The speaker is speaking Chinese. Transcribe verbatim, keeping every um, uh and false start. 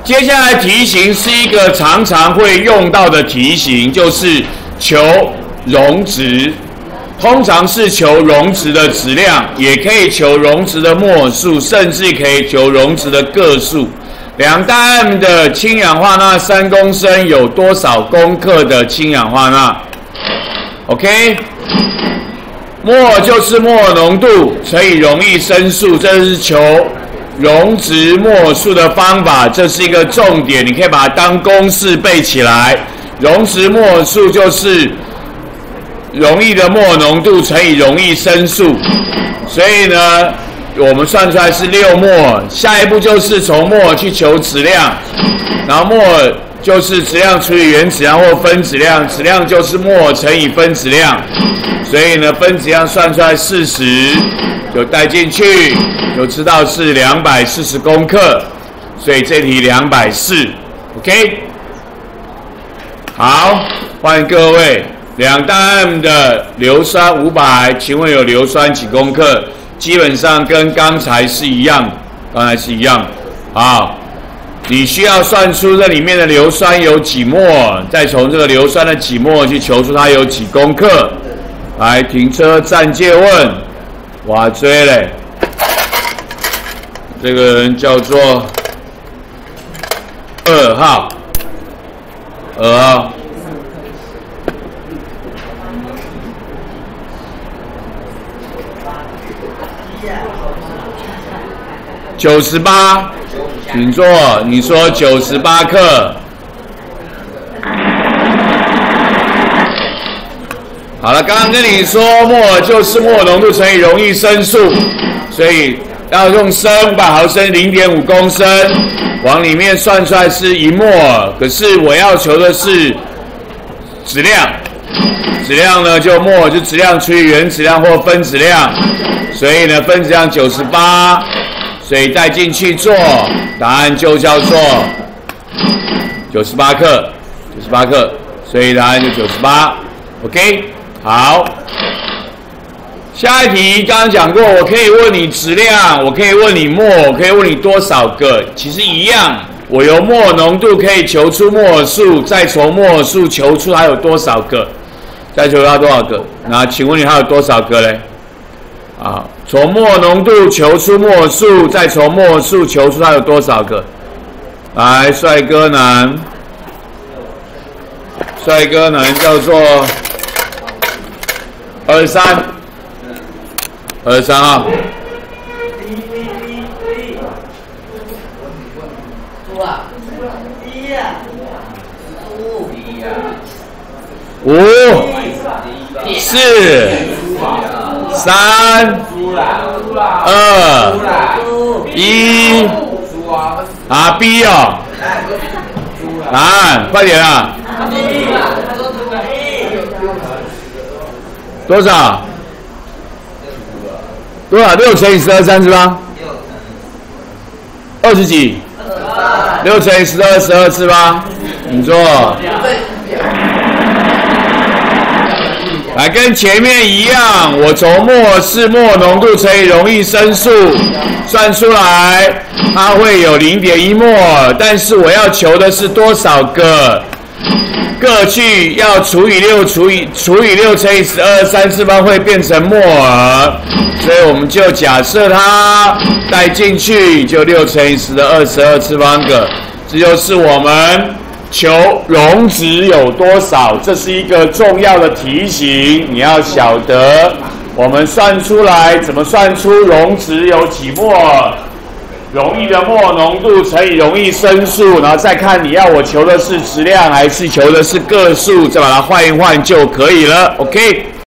接下来题型是一个常常会用到的题型，就是求溶质。通常是求溶质的质量，也可以求溶质的末数，甚至可以求溶质的个数。两大 M 的氢氧化钠三公升有多少公克的氢氧化钠 ？OK， 末就是末浓度乘以溶液升数，这是求溶质末数的方法，这是一个重点，你可以把它当公式背起来。溶质末数就是溶液的末浓度乘以溶液升数，所以呢，我们算出来是六末。下一步就是从末去求质量，然后末就是质量除以原质量或分质量，质量就是末乘以分质量，所以呢，分质量算出来四十，就带进去，就知道是两百四十公克，所以这题两百四 ，OK。好，欢迎各位。两大 M 的硫酸五百，请问有硫酸几公克？基本上跟刚才是一样，刚才是一样。好，你需要算出这里面的硫酸有几末，再从这个硫酸的几末去求出它有几公克。来，停车暂借问，哇追嘞，这个人叫做二号，二号。九十八，请坐。你说九十八克。好了，刚刚跟你说末就是末浓度乘以溶液升数，所以要用升五百毫升 零点五公升往里面算出来是一末，可是我要求的是质量，质量呢就末就质量除以原质量或分质量，所以呢分质量九十八。所以带进去做，答案就叫做九十八克，九十八克，所以答案就九十八 ，OK， 好。下一题刚刚讲过，我可以问你质量，我可以问你末，我可以问你多少个，其实一样。我由末浓度可以求出末数，再从末数求出还有多少个，再求它多少个？那请问你还有多少个嘞？啊，从末浓度求出末数，再从末数求出它有多少个？来，帅哥男，帅哥男叫做二十三，二十三啊。五、四。三、二、一，啊 B 哦，答案快点啊！多少？多少？六乘以十二，三十八？二十几？六乘以十二，十二次八？你做。来，跟前面一样，我从末是末浓度乘以溶液升数算出来，它会有 零点一 末，但是我要求的是多少个？各去要除以六，除以除以六乘以十二，三次方会变成末尔，所以我们就假设它带进去，就六乘以十的二十二次方个，这就是我们求溶质有多少，这是一个重要的题型，你要晓得我们算出来怎么算出溶质有几末，溶液的末浓度乘以溶液升数，然后再看你要我求的是质量还是求的是个数，再把它换一换就可以了 ，OK。